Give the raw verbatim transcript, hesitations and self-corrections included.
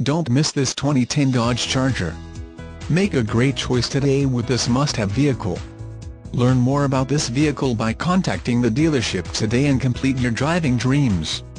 Don't miss this twenty ten Dodge Charger. Make a great choice today with this must-have vehicle. Learn more about this vehicle by contacting the dealership today and complete your driving dreams.